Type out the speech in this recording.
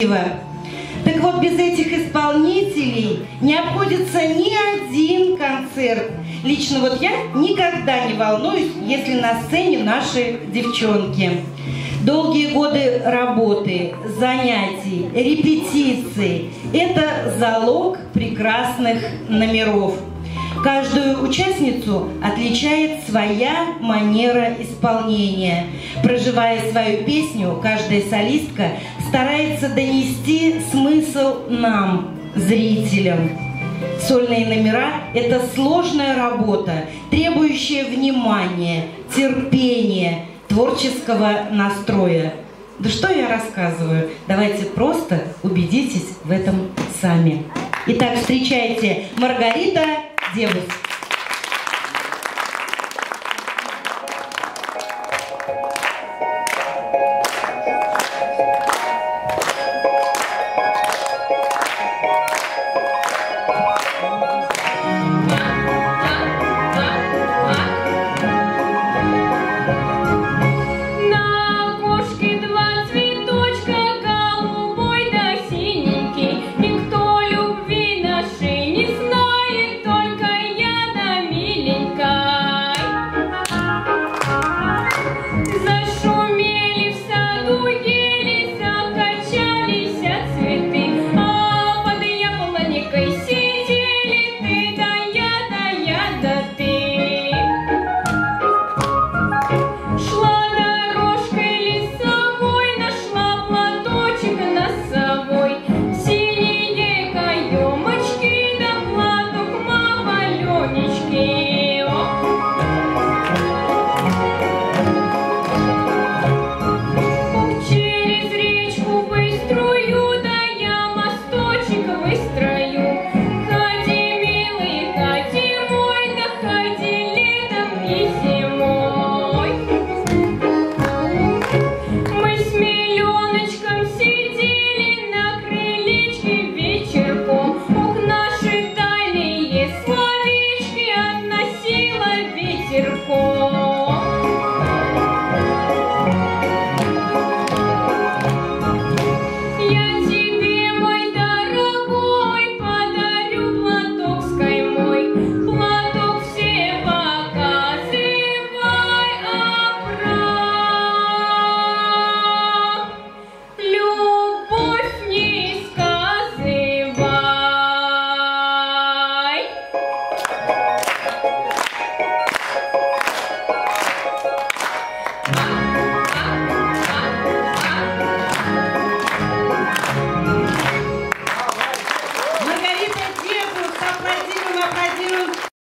Так вот, без этих исполнителей не обходится ни один концерт. Лично вот я никогда не волнуюсь, если на сцене наши девчонки. Долгие годы работы, занятий, репетиций – это залог прекрасных номеров. Каждую участницу отличает своя манера исполнения. Проживая свою песню, каждая солистка старается донести смысл нам, зрителям. Сольные номера – это сложная работа, требующая внимания, терпения, творческого настроя. Да что я рассказываю? Давайте просто убедитесь в этом сами. Итак, встречайте Маргарита Дебус.